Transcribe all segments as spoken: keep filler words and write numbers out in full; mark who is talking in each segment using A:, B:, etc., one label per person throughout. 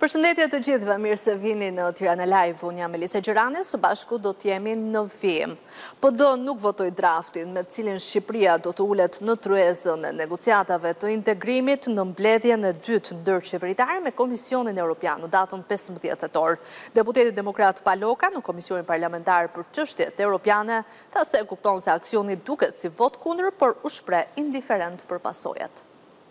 A: Përshëndetje të gjithëve, mirë se vini në Tirana Live. Unë jam Elise Gjerane, së bashku do t'jemi në vim. P D nuk votoi draftin me cilin Shqipëria do të ulet në tryezën e negociatave të integrimit në mbledhjen e dytë ndërqeveritare me Komisionin Evropian në datën pesëmbëdhjetë tetor. Deputeti Demokrat Paloka në Komisionin Parlamentar për Çështjet Europiane tha se kupton se aksioni duket si vot kundër, por u shpreh indiferent për pasojat.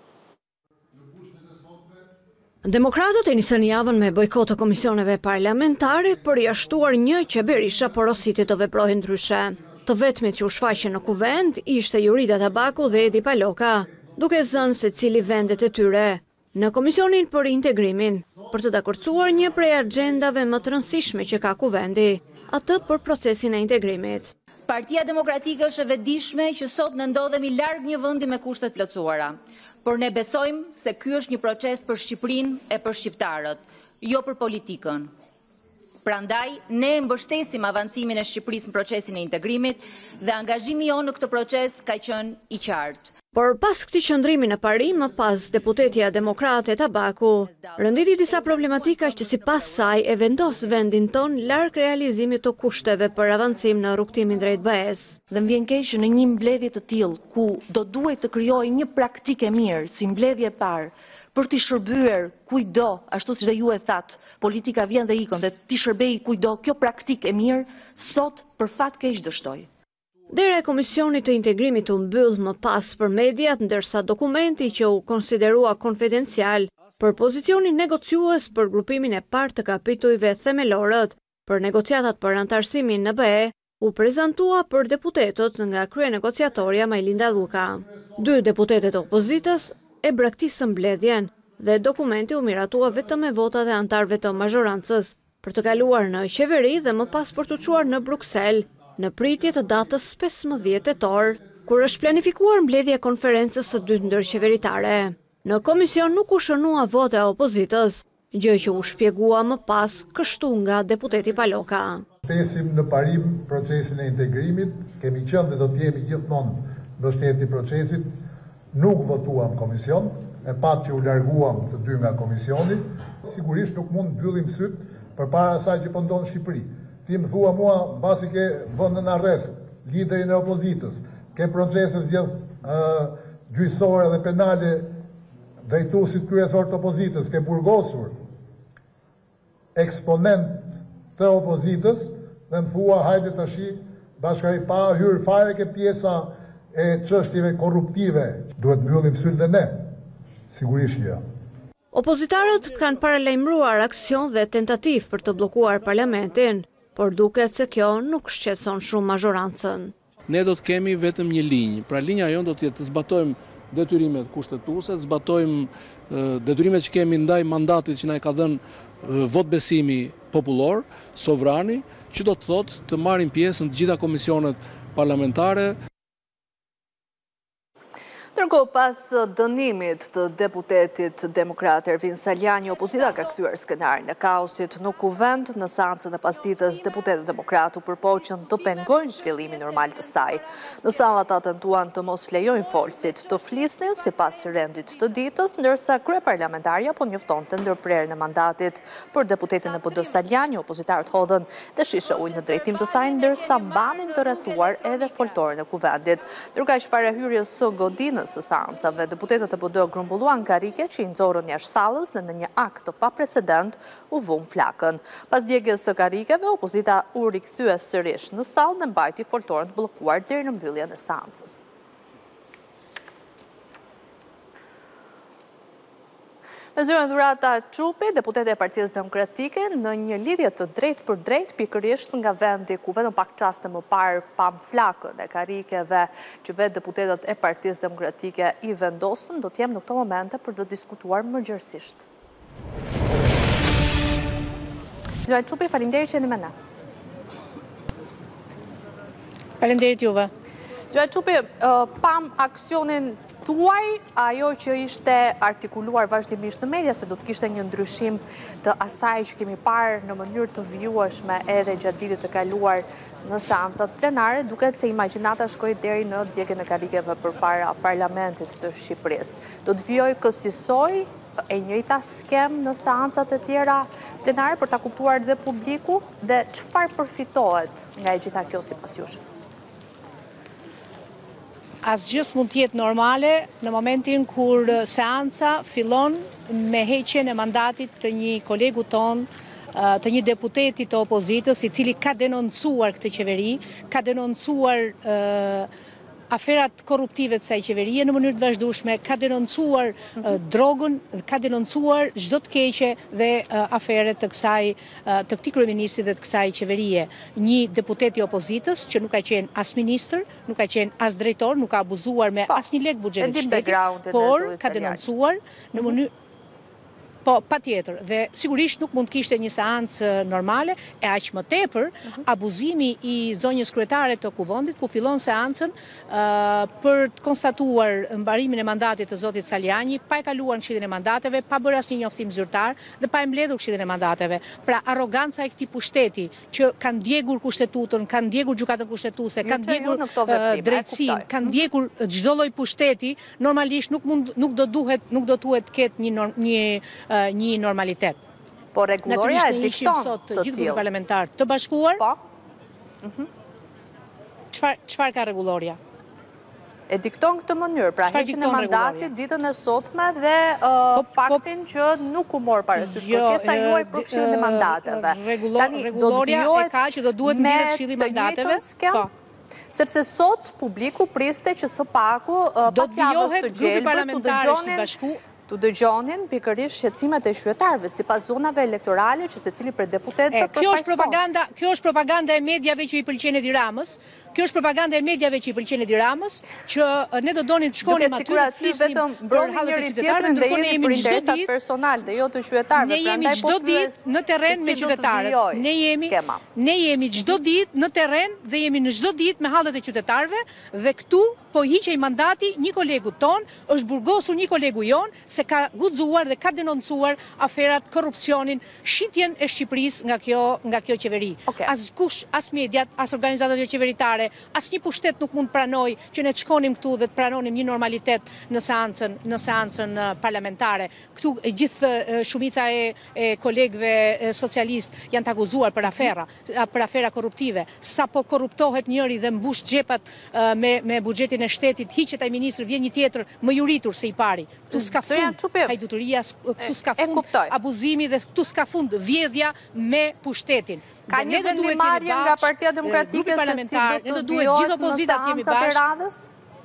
B: Demokratët e nisën javën me bojkot të komisioneve parlamentare për jashtuar një që Berisha porositit të veprohin ndryshe. Të vetmit që u shfaqën në kuvend ishte Jurida Tabaku dhe Edi Paloka, duke zënë se cili vendet e tyre në Komisionin për Integrimin për të dakordsuar një prej agjendave më të rëndësishme që ka kuvendi, atë për procesin e integrimit.
C: Partia Demokratike është e vetëdijshme që sot ne ndodhemi larg një vendi me kushtet plotësuara. Por ne besojmë se ky është një proces për Shqipërinë e për shqiptarët, jo për politikën. Prandaj, ne mbështesim avancimin e Shqipërisë në procesin e integrimit dhe angazhimi jonë në këtë proces ka qenë i qartë.
B: Por pas këtij qëndrimi në parim, më pas deputetja demokrate Tabaku rënditi disa problematika që sipas saj e vendos vendin ton larg realizimit të kushteve për avancim në rrugtimin drejt B E S.
D: Dhe më vjen keq që në një mbledhje të tillë ku do duhet të krijojë një praktikë mirë si mbledhje e parë për t'i shërbyer kujdo, ashtu siç dhe ju e thatë, politika vjen dhe ikën dhe t'i shërbej kujdo, kjo praktikë e mirë sot për fat keq dështoi.
B: Dera e Komisionit të Integrimit u mbyll më pas për mediat, ndërsa dokumenti që u konsiderua konfidencial për pozicionin negociues për grupimin e parë të kapitujve themelorët për negociatat për antarësimin në B E u prezantua për deputetët nga kryenegociatorja Majlinda Luka. Dy deputetet e opozitës e braktisën mbledhjen dhe dokumenti u miratua vetëm me votat e antarëve të mazhorancës për të kaluar në qeveri dhe më pas për të çuar në Bruksel në pritje të datës pesëmbëdhjetë tetor, kur është planifikuar mbledhja e konferencës së dytë ndërqeveritare. Në komision nuk u shënua vote e opozitës, gjë që u shpjegua më pas kështu nga deputeti Paloka.
E: Mbështesim në parim procesin e integrimit, kemi qenë dhe do të jemi gjithmonë mbështetësi i procesit, nuk votuam komision, e pat që u larguam të dy nga komisioni, sigurisht nuk mund mbyllim syt përpara asaj që po ndodh në Shqipëri. Ti më thua mua, basi ke vënë në arrest liderin e opozitës, ke procese zgjedhës uh, gjyqësore dhe penale drejtuesit kryesor të opozitës, ke burgosur eksponent të opozitës dhe më thua, hajde tash bashkëri pa hyrë fare ke pjesa e çështjeve korruptive. Duhet mbyllim syt dhe ne. Sigurisht jo.
B: Opozitarët kanë paralajmëruar aksion dhe tentativë për të bllokuar parlamentin, por duket se kjo nuk shqetëson shumë mazhorancën.
F: Ne do të kemi vetëm një linjë, pra linja jonë do të jetë të zbatojmë detyrimet kushtetuese, të zbatojmë detyrimet që kemi ndaj mandatit që na ka dhënë vot besimi popullor, sovrani, që do të thotë të marrin pjesë në të gjitha komisionet parlamentare.
A: Ndërkohë, pas dënimit të deputetit demokrat Ervin Saljani, opozita ka kthyer skenarin e kaosit në kuvend. Në seancën e pasdites, deputetët demokrat u përpoqën të pengojnë zhvillimin normal të saj. Në sallat ata tentuan të mos lejojnë folësit të flisnin sipas rendit të ditës, ndërsa kryeparlamentarja po njoftonte ndërprerjen e mandatit për deputetin e P D Saljani. Opozitarët hodhën dhe shishe ujë në drejtim të saj, ndërsa mbanin të rrethuar edhe foltorin e kuvendit. Ndërkaq para hyrjes së godinës së seancave, deputetët e P D grumbulluan karike që i nxorën jashtë sallës dhe në një akt të paprecedent u vum flakën. Pas djegjes së karikeve, opozita u rikthye sërish në sallë dhe mbajti foltorën të bllokuar deri në mbylljen e seancës. Me zyrën Dhurata Çupi, deputete e Partisë Demokratike, në një lidhje të drejtë për drejtë pikërisht nga vendi ku vetëm pak çaste më parë pam flakën e karikeve që vetë deputetët e Partisë Demokratike i vendosën, do të jem në këto momente për të diskutuar më gjerësisht. Zyrën Çupi, faleminderit që jeni me ne.
G: Faleminderit juve.
A: Zyrën Çupi, pam aksionin tuaj, ajo që ishte artikuluar vazhdimisht në media se do të kishte një ndryshim të asaj që kemi parë në mënyrë të vjueshme edhe gjatë vitit të kaluar në seancat plenare, duket se imagjinata shkoi deri në djegjen e karikeve përpara parlamentit të Shqipërisë. Do të vijoj kësisoj e njëjta skem në seancat e tjera plenare për ta kuptuar dhe publiku dhe çfarë përfitohet nga e gjitha kjo sipas jush?
G: Asgjë mund të jetë normale në momentin kur seanca fillon me heqjen e mandatit të një kolegu ton, të një deputeti të opozitës, i cili ka denoncuar këtë qeveri, ka denoncuar aferat korruptive të kësaj qeverie në mënyrë të vazhdueshme, ka denoncuar drogën, ka denoncuar çdo të keqe dhe aferet të kësaj të këtij kryeministri dhe të kësaj qeverie. Një deputet i opozitës që nuk ka qenë as ministër, nuk ka qenë as drejtor, nuk ka abuzuar me asnjë lek buxhetit të shtetit, por ka denoncuar në mënyrë Po, pa tjetër, dhe sigurisht nuk mund kishte një seancë normale, e aq më tepër, abuzimi i zonjës kryetare të kuvendit, ku fillon seancën për të konstatuar mbarimin e mandatit të zotit Saljani, pa e kaluar në këshillin e mandateve, pa bërë asnjë njoftim zyrtar dhe pa e mbledhur këshillin e mandateve. Pra arroganca e këtij pushteti që kanë ndjekur kushtetutën, kanë ndjekur gjykatën kushtetuese, kanë ndjekur drejtësinë, kanë ndjekur çdo lloj pushteti, normalisht nuk mund nuk do duhet, nuk do duhet të ketë një një një normalitet.
A: Po rregulloria e dikton
G: sot të gjithë grupet parlamentar të bashkuar.
A: Po.
G: Çfarë çfarë ka rregulloria?
A: E dikton këtë mënyrë, pra heqjen e mandatit ditën e sotme dhe faktin që nuk u mor parasysh kërkesa juaj për këshillin e mandateve.
G: Rregulloria e ka që do duhet mbledhet këshilli i mandateve. Po.
A: Sepse sot publiku priste që së paku pas javës së gjelbër të dëgjonin të dëgjonin pikërisht shqetësimet e qytetarëve sipas zonave elektorale që secili prej deputetëve përfaqëson.
G: Kjo është propaganda, kjo është propaganda e mediave që i pëlqen Edi Ramës. Kjo është propaganda e mediave që i pëlqen Edi Ramës, që ne do donim të shkonim aty të flisnim
A: vetëm njëri tjetrin dhe jemi për interesat personal dhe jo të qytetarëve.
G: Ne jemi çdo ditë në terren me qytetarët. Ne jemi ne jemi çdo ditë në terren dhe jemi në çdo ditë me hallet e qytetarëve dhe këtu po hiqej mandati një kolegu ton, është burgosur një kolegu jon se ka guxuar dhe ka denoncuar aferat, korrupsionin, shitjen e Shqipërisë nga kjo nga kjo qeveri.
A: Okay.
G: As kush, as mediat, as organizatat jo qeveritare, as një pushtet nuk mund pranoj që ne të shkonim këtu dhe të pranonim një normalitet në seancën në seancën parlamentare. Këtu gjithë shumica e, e kolegëve socialist janë të akuzuar për afera, për afera korruptive. Sa po korruptohet njëri dhe mbush xhepat me me buxhetin e shtetit, hiqet ai ministër, vjen një tjetër më juritur se i pari. Këtu s'ka fund hajduturia, këtu s'ka fund abuzimi dhe këtu s'ka fund vjedhja me pushtetin.
A: Ka një vendimarrje nga Partia Demokratike se si do të vjohet në seancat e radhës?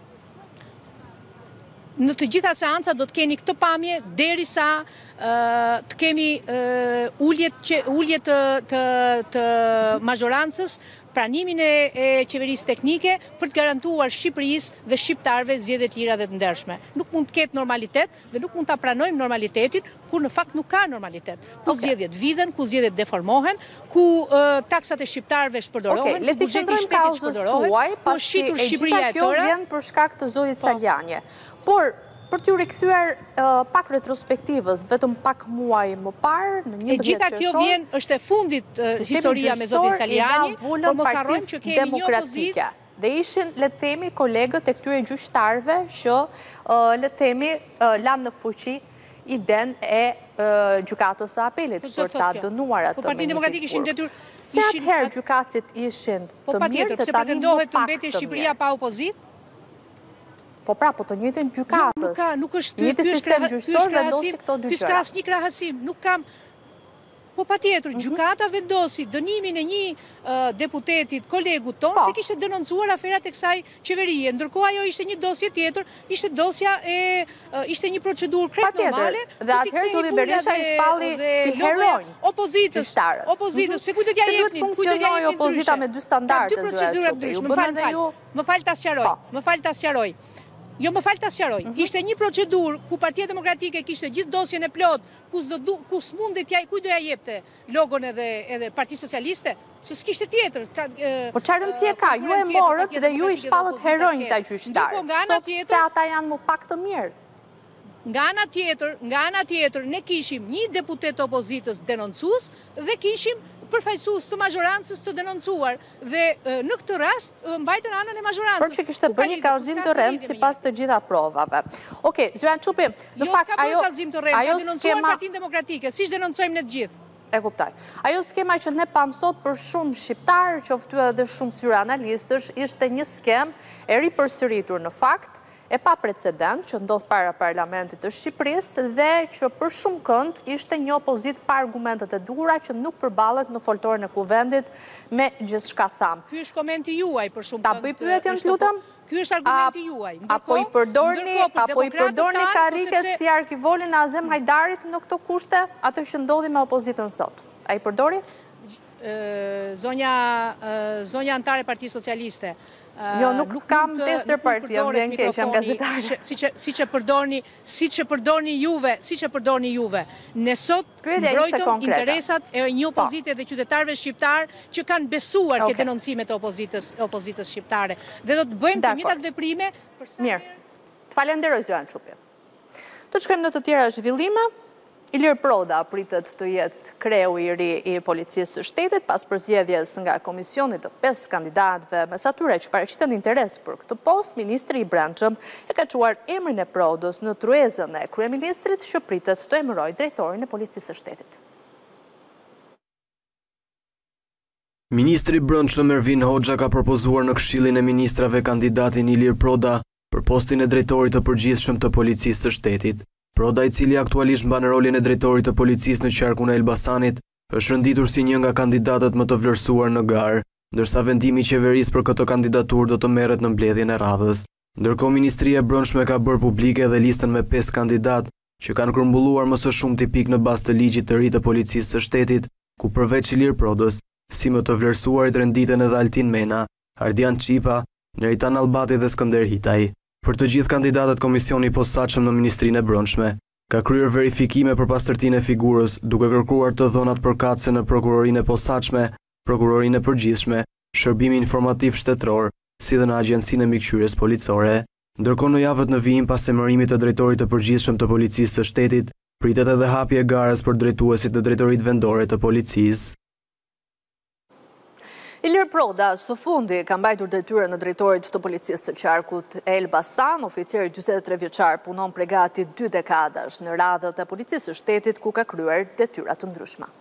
G: Në të gjitha seanca do të keni këtë pamje derisa të kemi uljet ulje të të të mazhorancës, pranimin e qeverisë teknike për të garantuar Shqipërisë dhe shqiptarëve zgjedhje të lira dhe të ndershme. Nuk mund të ketë normalitet dhe nuk mund ta pranojmë normalitetin kur në fakt nuk ka normalitet. Ku zgjedhjet vidhen, ku zgjedhjet deformohen, ku taksat e shqiptarëve shpërdorohen, ku buxheti i shtetit shpërdorohet, ku shitur Shqipëria e
A: tëra. Kjo vjen për shkak të zotit Saljani. Por për t'ju rikthyer pak retrospektivës, vetëm pak muaj më parë, në një
G: e gjitha kjo vjen, është e fundit historia me zotin Saljani, por mos harrojmë që kemi një opozitë.
A: Dhe ishin, le të themi, kolegët e këtyre gjyqtarëve që, le të themi, lanë në fuqi iden e gjykatës së apelit për ta dënuar atë.
G: Po Partia Demokratike ishin detyrë.
A: Se atëherë gjykatësit ishin të mirë, të tani më pak të mirë.
G: Shqipëria pa opozitë?
A: Po pra, po të njëjtën gjykatës.
G: Nuk ka, nuk është
A: njëjtë sistem gjyqësor vendosi këto dy gjëra.
G: Ky s'ka asnjë krahasim, nuk kam. Po patjetër, gjykata vendosi dënimin e një deputetit, kolegut ton, se kishte denoncuar aferat e kësaj qeverie. Ndërkohë ajo ishte një dosje tjetër, ishte dosja e ishte një procedurë krejt normale.
A: Dhe atëherë zoti Berisha i shpalli si heronj
G: opozitës. Opozitës, se kujt do t'ja jepnin,
A: kujt do t'ja jepnin opozita me dy standarde
G: zyrtare. Më fal ta sqaroj, më fal ta sqaroj. Jo, më falë të sqaroj. Ishte një procedurë ku Partia Demokratike kishte gjithë dosjen e plot, ku s'mundet t'ja, kuj do ja jepte logon edhe Parti Socialiste, se s'kishte tjetër.
A: Po çfarë rëndësie ka? Ju e morët dhe ju i shpallët heronj ta gjyqtarë. Sot se ata janë më pak të mirë.
G: Nga ana tjetër, nga ana tjetër, ne kishim një deputet opozitës denoncues dhe kishim përfaqësues të majorancës të denoncuar dhe në këtë rast mbajtën anën e majorancës.
A: Por që kishte bërë një kallëzim të rrem sipas të gjitha provave. Okej, Zyrën Çupi, në fakt ajo
G: Jo, s'ka bërë kallëzim të rrem, ka denoncuar Partinë Demokratike, siç denoncojmë ne të gjithë.
A: E kuptoj. Ajo skema që ne pam sot për shumë shqiptarë, qoftë edhe shumë syre analistësh, ishte një skem e ripërsëritur në fakt, e pa precedent që ndodh para parlamentit të Shqipërisë dhe që për shumë kënd ishte një opozit pa argumentet e duhura që nuk përballet në foltorën e kuvendit me gjithçka tham.
G: Ky është komenti juaj për shumë
A: Ta bëj pyetjen, lutem?
G: Ky është argumenti juaj.
A: Apo i përdorni, apo i përdorni kariket si arkivolin e Azem Hajdarit në këto kushte, atë që ndodhi me opozitën sot? A i përdori?
G: Zonja antare Partisë Socialiste.
A: Jo, nuk kam tester parti, jam dhe në keq, jam gazetarë.
G: Si që përdorni, si që përdorni juve, si që përdorni juve, ne sot mbrojtëm interesat e një opozite dhe qytetarëve shqiptar që kanë besuar këtë denoncimet e opozitës shqiptare. Dhe do të bëjmë të njëjtat veprime.
A: Mirë, të falenderoj Zyrën Çupi. Të shkojmë në të tjera zhvillime. Ilir Proda pritet të jetë kreu i ri i policisë së shtetit pas përzgjedhjes nga komisionit të pesë kandidatëve mes atyre që paraqiten interes për këtë post. Ministri i Brendshëm e ka çuar emrin e Prodës në truezën e kryeministrit që pritet të emërojë drejtorin e policisë së shtetit.
H: Ministri i Brendshëm Ervin Hoxha ka propozuar në Këshillin e Ministrave kandidatin Ilir Proda për postin e drejtorit të përgjithshëm të policisë së shtetit. Proda, i cili aktualisht mban rolin e drejtorit të policisë në qarkun e Elbasanit, është rënditur si një nga kandidatët më të vlerësuar në garë, ndërsa vendimi i qeverisë për këtë kandidaturë do të merret në mbledhjen e radhës. Ndërkohë, Ministria e Brendshme ka bërë publike edhe listën me pesë kandidatë që kanë grumbulluar më së shumti pikë në bazë të ligjit të ri të policisë së shtetit, ku përveç Ilir Prodës, si më të vlerësuarit renditen edhe Altin Mena, Ardian Qipa, Neritan Albati dhe Skënder Hitaj. Për të gjithë kandidatët, Komisioni i Posaçëm në Ministrinë e Brendshme ka kryer verifikime për pastërtinë e figurës, duke kërkuar të dhënat përkatëse në Prokurorinë e Posaçme, Prokurorinë e Përgjithshme, Shërbimin Informativ Shtetëror, si dhe në Agjencinë e Mikqyrjes Policore. Ndërkohë, në javët në vijim pas emërimit të drejtorit të përgjithshëm të policisë së shtetit, pritet edhe hapje e garës për drejtuesit të drejtoritë vendore të policisë.
A: Ilir Proda, së fundi, ka mbajtur detyrën në drejtorit të policisë të qarkut e Elbasan. Oficeri dyzet e tre vjeçar punon pregati dy dekadash në radhët e policisë së shtetit, ku ka kryer detyra të ndryshme.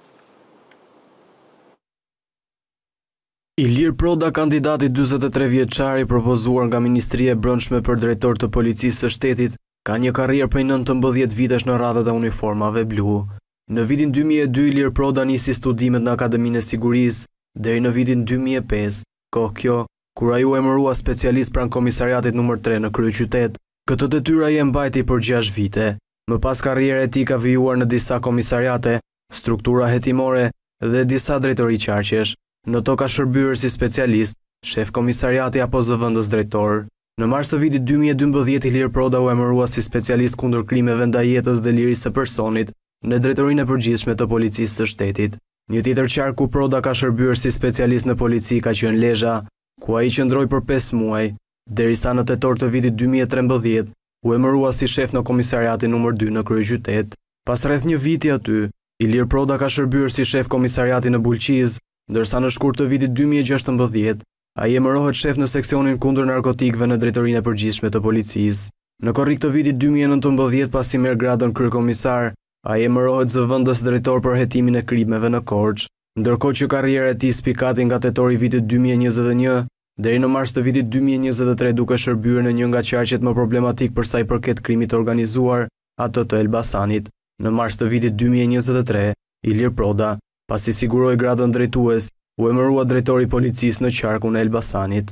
H: Ilir Proda, kandidati dyzet e tre vjeçar i propozuar nga Ministria e Brendshme për drejtor të policisë së shtetit, ka një karrierë prej nëntëmbëdhjetë vitesh në radhët e uniformave blu. Në vitin dy mijë e dy, Ilir Proda nisi studimet në Akademinë e Sigurisë, deri në vitin dy mijë e pesë, kohë kjo, kur ai u emërua specialist pranë komisariatit numër tre në kryeqytet. Këtë detyrë ai e mbajti për gjashtë vite. Më pas karriera e tij ka vijuar në disa komisariate, struktura hetimore dhe disa drejtori qarqesh. Në to ka shërbyer si specialist, shef komisariati apo zëvendës drejtor. Në mars të vitit dy mijë e dymbëdhjetë, Ilir Proda u emërua si specialist kundër krimeve ndajetës dhe lirisë së personit në drejtorinë e përgjithshme të policisë së shtetit. Një tjetër qark ku Proda ka shërbyer si specialist në polici ka qenë Lezhë, ku ai qëndroi për pesë muaj, derisa në tetor të vitit dy mijë e trembëdhjetë u emërua si shef në komisariatin numër dy në kryeqytet. Pas rreth një viti aty, Ilir Proda ka shërbyer si shef komisariati në Bulqiz, ndërsa në shkurt të vitit dy mijë e gjashtëmbëdhjetë ai emërohet shef në seksionin kundër narkotikëve në drejtorinë e përgjithshme të policisë. Në korrik të vitit dy mijë e nëntëmbëdhjetë, pasi merr gradën kryekomisar, ai emërohet zëvendës drejtor për hetimin e krimeve në Korçë, ndërkohë që karriera e tij spikati nga tetori i vitit dy mijë e njëzet e një deri në mars të vitit dy mijë e njëzet e tre, duke shërbyer në një nga qarqet më problematik për sa i përket krimit të organizuar, atë të Elbasanit. Në mars të vitit dy mijë e njëzet e tre, Ilir Proda, pasi siguroi gradën drejtues, u emërua drejtori i policisë në qarkun e Elbasanit.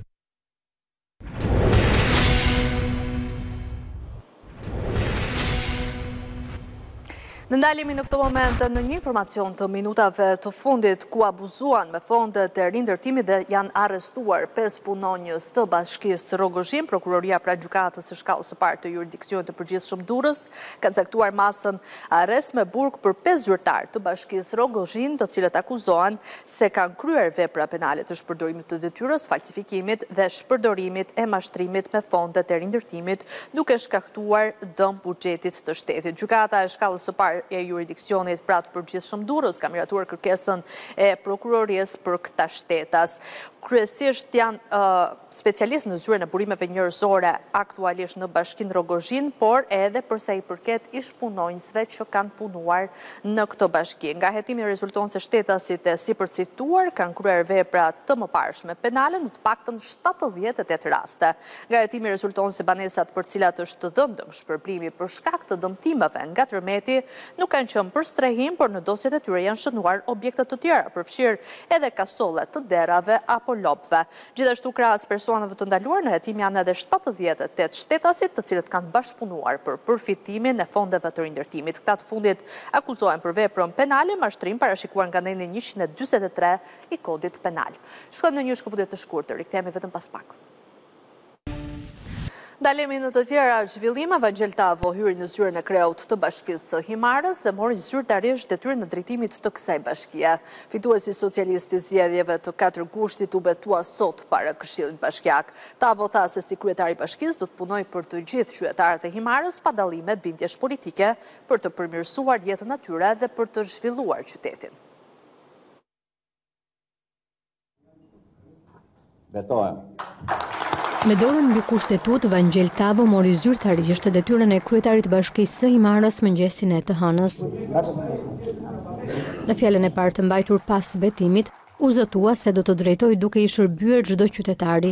A: Në ndalemi në këto moment në një informacion të minutave të fundit ku abuzuan me fondet e rindërtimit dhe janë arrestuar pesë punonjës të bashkisë Rogozhin. Prokuroria pra gjykatës së shkallës së parë të jurisdiksionit të përgjithshëm Durrës ka caktuar masën arrest me burg për pesë zyrtar të bashkisë Rogozhin, të cilët akuzohen se kanë kryer vepra penale të shpërdorimit të detyrës, falsifikimit dhe shpërdorimit e mashtrimit me fondet e rindërtimit, duke shkaktuar dëm buxhetit të shtetit. Gjykata e shkallës së parë parë e juridikcionit pra të përgjithshëm Durrës ka miratuar kërkesën e prokurorisë për këta shtetas. Kryesisht janë uh, specialistë në zyrën e burimeve njerëzore aktualisht në Bashkinë Rogozhin, por edhe përsa i përket ish-punonjësve që kanë punuar në këtë bashki. Nga hetimi rezulton se shtetasit e sipërcituar kanë kryer vepra të mëparshme penale në të paktën shtatëdhjetë e tetë raste. Nga hetimi rezulton se banesat për cilat është dhëndëm shpërblimi për shkak të dëmtimeve nga tërmeti nuk kanë qenë për strehim, por në dosjet e tyre janë shënuar objekte të tjera, përfshirë edhe kasolle të derave apo lopëve. Gjithashtu krahas personave të ndaluar në hetim janë edhe shtatëdhjetë e tetë shtetasit të cilët kanë bashkëpunuar për përfitimin e fondeve të rindërtimit. Këta të fundit akuzohen për veprën penale, mashtrim parashikuar nga neni njëqind e dyzet e tre i kodit penal. Shkojmë në një shkëputje të shkurtër, rikthehemi vetëm pas pak. Dalemi në të tjera zhvillim, Evangel Tavo hyri në zyrën e kreut të bashkisë së Himarës dhe mori zyrtarisht detyrën në drejtimit të kësaj bashkie. Fituesi socialisti zgjedhjeve të katër gushtit u betua sot para Këshillit Bashkiak. Tavo tha se si kryetari i bashkisë do të punojë për të gjithë qytetarët e Himarës pa dallime bindjesh politike për të përmirësuar jetën e tyre dhe për të zhvilluar qytetin.
I: Betohem.
B: Me dorën mbi kushtetut, Evangel Tavo mori zyrtarisht detyrën e kryetarit të bashkisë së Himarës mëngjesin e të hënës. Në fjalën e parë të mbajtur pas betimit, u zëtua se do të drejtojë duke i shërbyer çdo qytetari.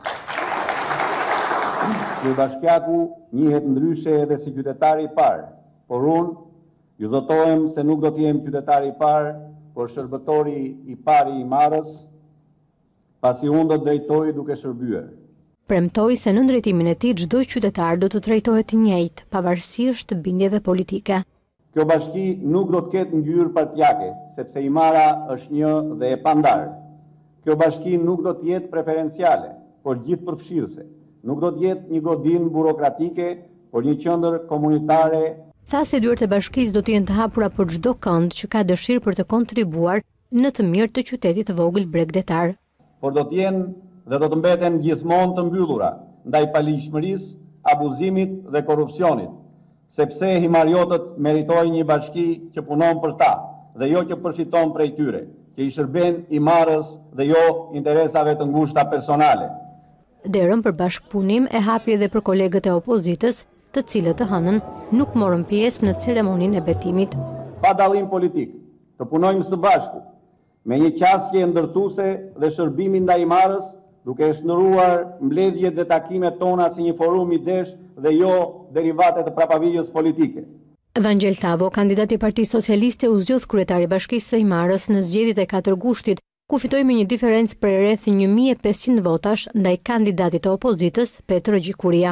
I: Ky bashkiaku njihet ndryshe edhe si qytetari i parë, por unë ju zotohem se nuk do të jem qytetari i parë, por shërbëtori i parë i Himarës, pasi unë do të drejtoj duke shërbyer.
B: Premtoi se në drejtimin e tij çdo qytetar do të trajtohet i njëjtë, pavarësisht bindjeve politike.
I: Kjo bashki nuk do të ketë ngjyrë partijake, sepse Himara është një dhe e pandar. Kjo bashki nuk do të jetë preferenciale, por gjithëpërfshirëse. Nuk do të jetë një godinë burokratike, por një qendër komunitare.
B: Tha se dyert e bashkisë do të jenë të hapura për çdo kënd që ka dëshirë për të kontribuar në të mirë të qytetit të vogël bregdetar.
I: Por do të jenë dhe do të mbeten gjithmonë të mbyllura ndaj paligjshmërisë, abuzimit dhe korrupsionit, sepse himariotët meritojnë një bashki që punon për ta dhe jo që përfiton prej tyre, që i shërben Himarës dhe jo interesave të ngushta personale.
B: Derën për bashkëpunim e hapi edhe për kolegët e opozitës, të cilët të hënën nuk morën pjesë në ceremoninë e betimit.
I: Pa dallim politik, të punojmë së bashku, me një qasje ndërtuese dhe shërbimin ndaj Himarës, duke shndruar mbledhjet dhe takimet tona si një forum idesh dhe jo derivate të prapavijës politike.
B: Evangel Tavo, kandidat i Partisë Socialiste, u zgjodh kryetari i Bashkisë së Himarës në zgjedhjet e katër gushtit, ku fitoi me një diferencë prej rreth një mijë e pesëqind votash ndaj kandidatit të opozitës, Petro Gjikuria.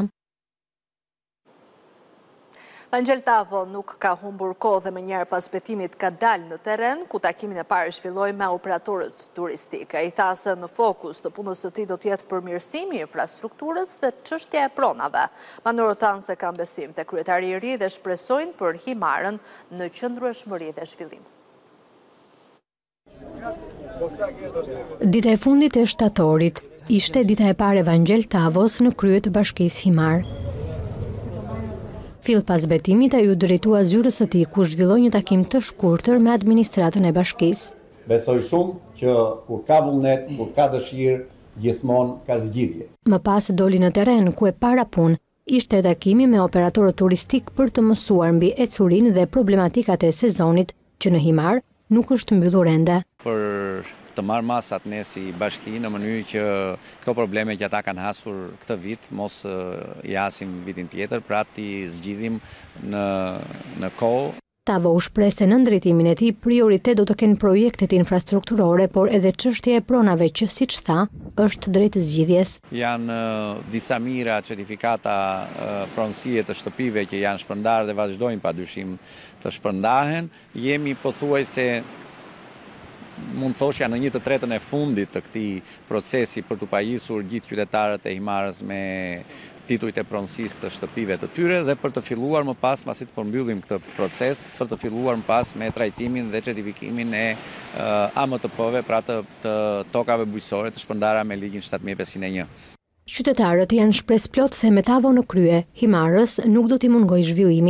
A: Evangel Tavo nuk ka humbur kohë dhe më njëherë pas betimit ka dalë në terren, ku takimin e parë zhvilloi me operatorët turistik. Ai tha se në fokus të punës së tij do të jetë përmirësimi i infrastrukturës dhe çështja e pronave. Banorët thanë se kanë besim te kryetari i ri dhe shpresojnë për Himarën në qëndrueshmëri dhe zhvillim.
B: Dita e fundit e shtatorit ishte dita e parë Evangel Tavos në krye të Bashkisë Himar. Fill pas betimit ai u drejtua zyrës së tij ku zhvilloi një takim të shkurtër me administratën e bashkisë.
I: Besoj shumë që kur ka vullnet, kur ka dëshirë, gjithmonë ka zgjidhje.
B: Më pas doli në terren ku e para punë ishte takimi me operatorët turistik për të mësuar mbi ecurinë dhe problematikat e sezonit që në Himar nuk është mbyllur ende.
J: Për të marrë masat ne si bashki në mënyrë që këto probleme që ata kanë hasur këtë vit mos i hasim vitin tjetër, pra ti zgjidhim në në kohë.
B: Tavo u shpreh se në drejtimin e tij prioritet do të kenë projektet infrastrukturore, por edhe çështja e pronave që siç tha, është drejt zgjidhjes.
J: Janë uh, disa mira certifikata uh, pronësie të shtëpive që janë shpërndarë dhe vazhdojnë padyshim të shpërndahen. Jemi pothuajse mund thoshja në një të tretën e fundit të këtij procesi për të pajisur gjithë qytetarët e Himarës me titujt e pronësisë të shtëpive të tyre dhe për të filluar më pas, pasi të përmbyllim këtë proces, për të filluar më pas me trajtimin dhe certifikimin e uh, A M T P-ve, pra të, të tokave bujqësore të shpërndara me ligjin shtatë mijë e pesëqind e një.
B: Qytetarët janë shpresë plot se me Tavo në krye, Himarës nuk do t'i mungojë zhvillimi.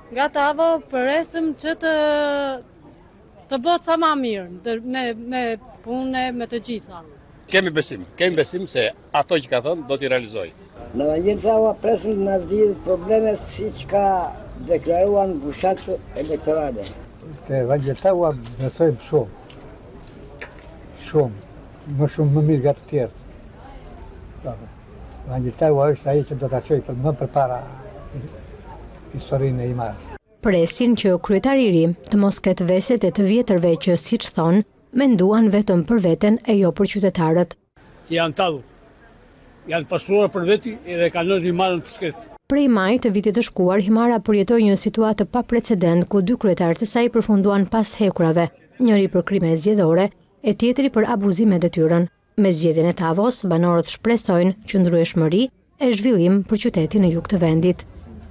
K: Nga tava presim që të të bëhet sa më mirë me me punë me të gjitha.
L: Kemi besim, kemi besim se ato që ka thënë do t'i realizoj.
M: Në Vangjel Tava presim të na zgjidhet problemet siç ka deklaruar në fushat elektorale.
N: Te Vangjel Tava besojmë shumë. Shumë. Më shumë më mirë nga të tjerë. Vangjel Tava është ai që do ta çojë për më përpara historinë e Imars.
O: Presin që kryetari i ri të mos ketë veset e të vjetërve që, siç thon, menduan vetëm për veten e jo për qytetarët.
P: Që janë tallu, janë pasuruar për veti edhe kanë Himarën të sketë.
O: Prej maj të vitit të shkuar, Himara përjetoi një situatë pa precedent ku dy kryetarë të saj përfunduan pas hekurave, njëri për krime zgjedhore e tjetri për abuzime detyrën. Me zgjedhjen e Tavos, banorët shpresojnë qëndrueshmëri e zhvillim për qytetin e jug të vendit.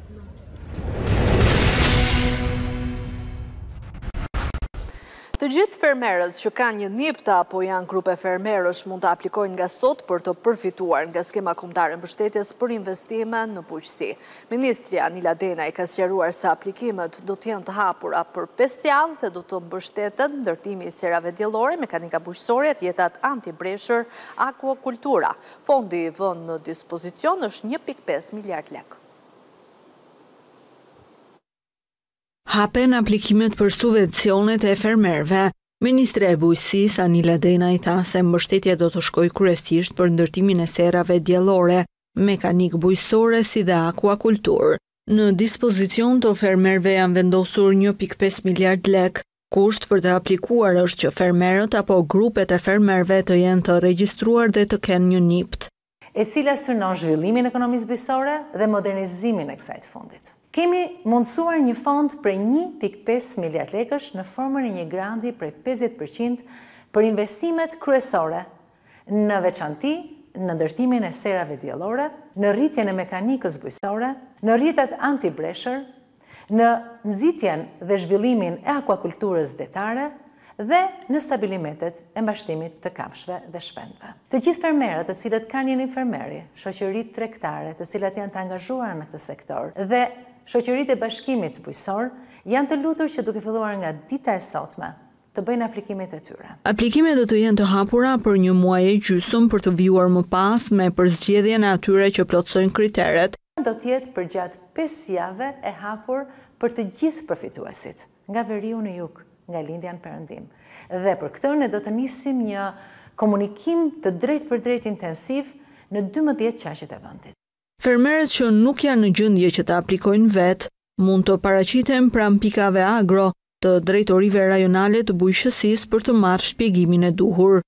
A: Të gjithë fermerët që kanë një nipta apo janë grupe fermerësh mund të aplikojnë nga sot për të përfituar nga skema kombëtare mbështetjes për investime në bujqësi. Ministri Anila Denaj ka sqaruar se aplikimet do të jenë të hapura për pesë javë dhe do të mbështeten ndërtimi i serave diellore, mekanika bujqësore, rjetat antibreshër, akvakultura. Fondi i vënë në dispozicion është një pikë pesë miliard lekë.
Q: Hapen aplikimet për subvencionet e fermerëve. Ministre e Bujqësisë Anila Denaj tha se mbështetja do të shkojë kryesisht për ndërtimin e serave diellore, mekanik bujqësore si dhe akvakultur. Në dispozicion të fermerëve janë vendosur një pikë pesë miliard lekë. Kusht për të aplikuar është që fermerët apo grupet e fermerëve të jenë të regjistruar dhe të kenë një nipt,
R: e cila synon zhvillimin e ekonomisë bujqësore dhe modernizimin e kësaj të fundit. Kemi mundësuar një fond për një pikë pesë miliard lekësh në formën e një granti prej pesëdhjetë përqind për investimet kryesore, në veçanti në ndërtimin e serave diellore, në rritjen e mekanikës bujqësore, në rrjetat antibreshër, në nxitjen dhe zhvillimin e akvakulturës detare dhe në stabilimetet e mbashtimit të kafshëve dhe shpendëve. Të gjithë fermerët të cilët kanë një fermeri, shoqëritë tregtare të cilat janë të angazhuara në këtë sektor dhe shoqëritë e bashkimit bujqësor janë të lutur që duke filluar nga dita e sotme të bëjnë aplikimet e tyre.
Q: Aplikimet do të jenë të hapura për një muaj e gjysmë për të vjuar më pas me përzgjedhjen e atyre që plotësojnë kriteret.
R: Do të jetë përgjatë pesë javë e hapur për të gjithë përfituesit, nga veriu në jug, nga lindja në perëndim. Dhe për këtë ne do të nisim një komunikim të drejtë për drejtë intensiv në dymbëdhjetë qaqet e vendit.
Q: Fermerët që nuk janë në gjendje që të aplikojnë vetë, mund të paraqiten pranë pikave agro të drejtorive rajonale të bujqësisë për të marrë shpjegimin e duhur.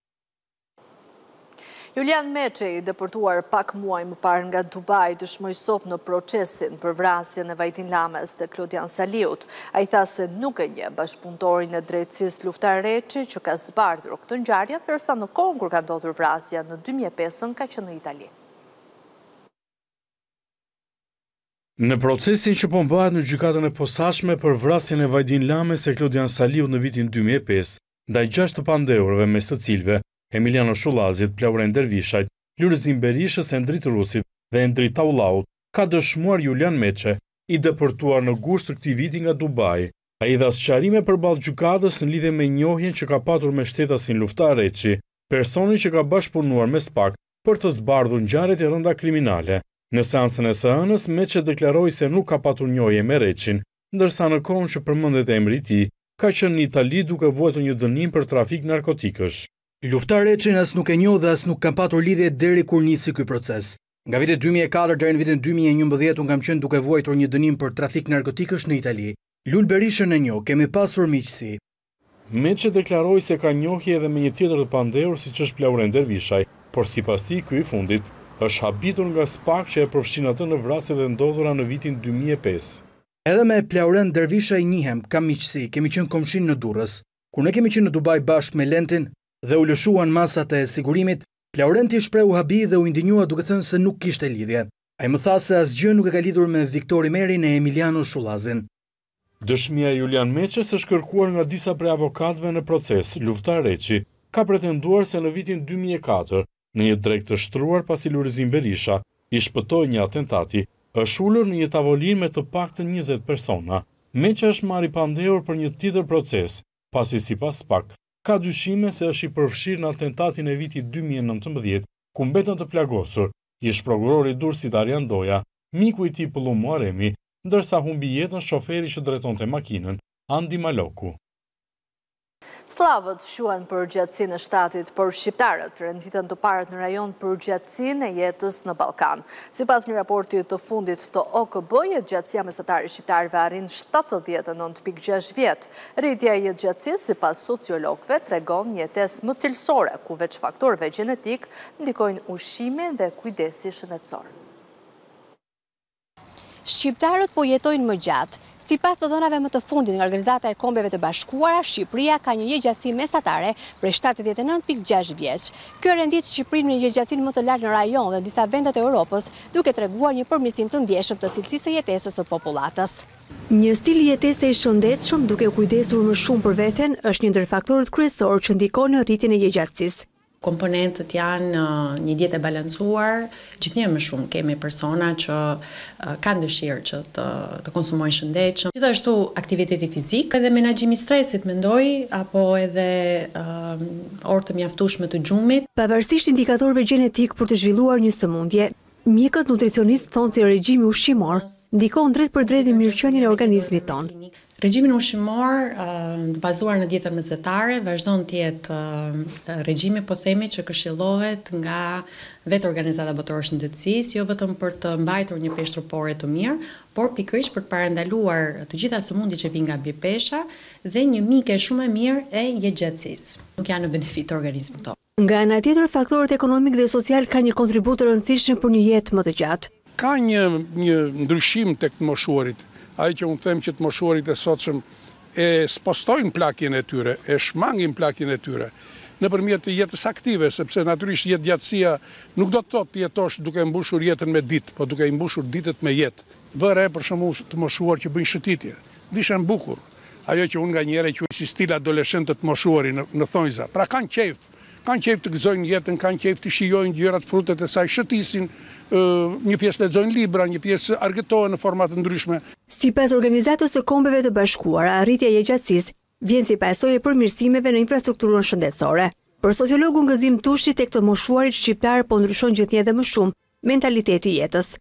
A: Julian Meçej, deportuar pak muaj më parë nga Dubai, dëshmoi sot në procesin për vrasjen e Vajdin Lamës dhe Klodian Saliut. Ai tha se nuk e njeh bashkëpunëtorin e drejtësisë Luftar Reçi që ka zbardhur këtë ngjarje, ndërsa në kohën kur ka ndodhur vrasja në dy mijë e pesë ka qenë në Itali.
S: Në procesin që po bëhet në gjykatën e posaçme për vrasjen e Vajdin Lamës e Klodian Saliut në vitin dy mijë e pesë, ndaj gjashtë të pandeurëve mes të cilëve Emiliano Shullazit, Plauren Dervishajt, Lulzim Berishës, Endrit Rusit dhe Endrit Taulaut, ka dëshmuar Julian Meçej, i deportuar në gusht të këtij viti nga Dubai. Ai dha sqarime përballë gjykatës në lidhje me njohjen që ka patur me shtetasin Luftar Reçi, personi që ka bashkëpunuar me SPAK për të zbardhur ngjarjet e rënda kriminale. Në seancën e së hënës, Meçej deklaroi se nuk ka patur njohje me Reçin, ndërsa në kohën që përmendet emri i tij, ka qenë në Itali duke vuajtur një dënim për trafik narkotikësh.
T: Luftar Reçin as nuk e njoh dhe as nuk kam patur lidhje deri kur nisi ky proces. Nga viti dy mijë e katër deri në vitin dy mijë e njëmbëdhjetë un kam qenë duke vuajtur një dënim për trafik narkotikësh në Itali. Lul Berishën e njoh, kemi pasur miqësi.
S: Meçej deklaroi se ka njohje edhe me një tjetër të pandehur siç është Plauren Dervishaj, por sipas tij ky i fundit është habitur nga SPAK që e përfshin atë në vrasjet e ndodhura në vitin dy mijë e pesë.
T: Edhe me Plauren Dervishaj njihem, kam miqësi, kemi qenë komshin në Durrës. Kur ne kemi qenë në Dubai bashkë me Lentin dhe u lëshuan masat e sigurimit, Plauren t'i shprehu habi dhe u indinjua duke thënë se nuk kishte lidhje. Ai më tha se asgjë nuk e ka lidhur me Viktor Merin e Emiliano Shullazin.
S: Dëshmia e Julian Meçes është kërkuar nga disa prej avokatëve në proces. Luftar Reçi ka pretenduar se në vitin dy mijë e katër, në një drek të shtruar pasi Lulzim Berisha i shpëtoi një atentati, është ulur në një tavolinë me të paktën njëzet persona. Meqa është marri pandehur për një tjetër proces, pasi sipas pak, ka dyshime se është i përfshirë në atentatin e vitit dy mijë e nëntëmbëdhjetë, ku mbetën të plagosur, ish prokurori Durrësit Arjan Doja, miku i tij Pullum Muharemi, ndërsa humbi jetën shoferi që drejtonte makinën, Andi Maloku.
A: Slavët shuan për gjatësinë e shtetit, por shqiptarët renditën të parët në rajon për gjatësinë e jetës në Ballkan. Sipas një raporti të fundit të O K B-je, gjatësia mesatare e shqiptarëve arrin shtatëdhjetë e nëntë pikë gjashtë vjet. Rritja e jetë gjatësisë sipas sociologëve tregon një jetesë më cilësore, ku veç faktorëve gjenetik ndikojnë ushqimi dhe kujdesi shëndetësor.
U: Shqiptarët po jetojnë më gjatë. Sipas të dhënave më të fundit nga Organizata e Kombeve të Bashkuara, Shqipëria ka një jetëgjatësi mesatare prej shtatëdhjetë e nëntë pikë gjashtë vjeç. Kjo rendit Shqipërinë në jetëgjatësinë më të lartë në rajon dhe disa vendet e Europës, duke treguar një përmirësim të ndjeshëm të cilësisë së jetesës së popullatës. Një stil jetese i shëndetshëm duke u kujdesur më shumë për veten është një ndër faktorët kryesorë që ndikon në rritjen e jetëgjatësisë.
V: Komponentët janë një dietë e balancuar, gjithnjë më shumë kemi persona që kanë dëshirë që të, të konsumojnë shëndetshëm. Gjithashtu aktiviteti fizik edhe menaxhimi i stresit, mendoj, apo edhe uh, orë të mjaftueshme të gjumit.
U: Pavarësisht indikatorëve gjenetik për të zhvilluar një sëmundje, mjekët nutricionistë thonë se regjimi ushqimor ndikon drejt për drejt në mirëqenien e organizmit tonë.
V: Regjimin ushqimor të bazuar në dietën mesetare vazhdon të jetë regjimi, po themi, që këshillohet nga vetë Organizata Botërore e Shëndetësisë, jo vetëm për të mbajtur një peshë trupore të mirë, por pikërisht për të parandaluar të gjitha sëmundjet që vijnë nga bipesha dhe një mikë shumë e mirë e jetëgjatësisë. Nuk janë në benefit të organizmit tonë.
U: Nga ana tjetër, faktorët ekonomik dhe social kanë një kontribut të rëndësishëm për një jetë më të gjatë.
W: Ka një një ndryshim tek të moshuarit. Ai që unë them që të moshuarit e sotshëm e spostojnë plakjen e tyre, e shmangin plakjen e tyre nëpërmjet jetës aktive, sepse natyrisht jetëgjatësia nuk do të thotë jetosh duke mbushur jetën me ditë, po duke mbushur ditët me jetë. Vëre për shembull të moshuar që bëjnë shëtitje, vishën bukur. Ajo që unë nganjëherë quaj si stil adoleshentë të moshuari në, në thonjza. Pra kanë qejf, kanë qejf të gëzojnë jetën, kanë qejf të shijojnë gjërat, frutet e saj, shëtisin, një pjesë lexojnë libra, një pjesë argëtohen në forma të ndryshme.
U: Sipas Organizatës së Kombeve të Bashkuara, arritja e jetëgjatësisë vjen si pasojë e përmirësimeve në infrastrukturën shëndetësore. Për sociologun Gëzim Tushi, tek të moshuarit shqiptar po ndryshon gjithnjë edhe më shumë mentaliteti i jetës.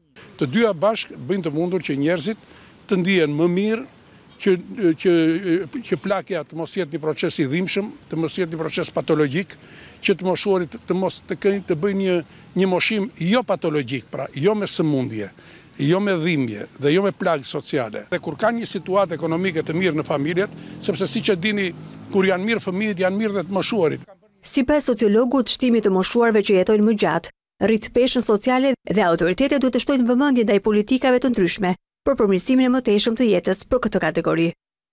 W: Të dyja bashkë bëjnë të mundur që njerëzit të ndihen më mirë, që që që plakja të mos jetë një proces i dhimbshëm, të mos jetë një proces patologjik, që të moshuarit të mos të kënë të bëjnë një një moshim jo patologjik, pra jo me sëmundje, jo me dhimbje dhe jo me plagë sociale. Dhe kur kanë një situatë ekonomike të mirë në familjet, sepse siç e dini, kur janë mirë fëmijët, janë mirë dhe të moshuarit.
U: Sipas sociologut, shtimi të moshuarve që jetojnë më gjatë rrit peshën sociale dhe autoritetet duhet të shtojnë vëmendje ndaj politikave të ndryshme për përmirësimin e mëtejshëm të jetës për këtë kategori.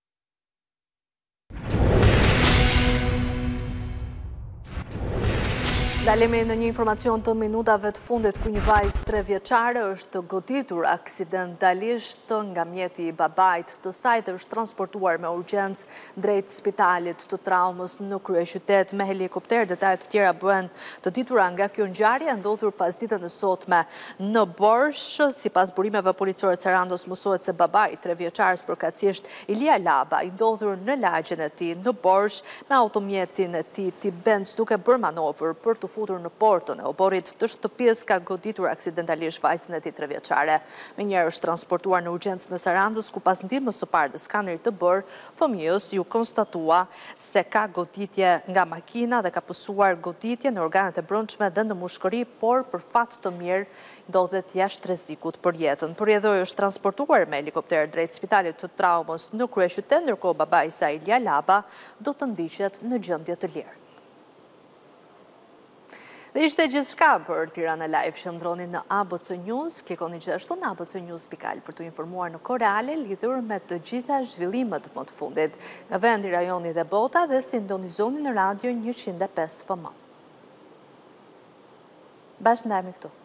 A: Dalemi në një informacion të minutave të fundit ku një vajzë tre vjeçare është goditur aksidentalisht nga mjeti i babait të saj dhe është transportuar me urgjencë drejt spitalit të traumës në kryeqytet me helikopter. Detajet të tjera bëhen të ditura nga kjo ngjarje ndodhur pas ditën e sotme në Borsh. Sipas burimeve policore të Sarandos, mësohet se babai i tre vjeçares përkatësisht Ilia Laba i ndodhur në lagjen e tij në Borsh me automjetin e tij T-Benz duke bërë manovër për të futur në portën e oborit të shtëpisë ka goditur aksidentalisht vajzën e tij tre vjeçare. Menjëherë është transportuar në urgjencë në Sarandës, ku pas ndihmës së parë të skanerit të bërë, fëmijës ju konstatua se ka goditje nga makina dhe ka pësuar goditje në organet e brendshme dhe në mushkëri, por për fat të mirë ndodhet jashtë rrezikut për jetën. Përjedhoi është transportuar me helikopter drejt spitalit të traumës në kryeqytet, ndërkohë babai i saj Ilia Laba do të ndiqet në gjendje të lirë. Dhe ishte gjithçka për Tirana Live. Shëndroni në A B C News, klikoni gjithashtu në a b c news dot al për të informuar në kohë reale lidhur me të gjitha zhvillimet më të fundit nga vendi, rajoni dhe bota, dhe sintonizoni në radio njëqind e pesë F M. Bashkë ndajmë këtu.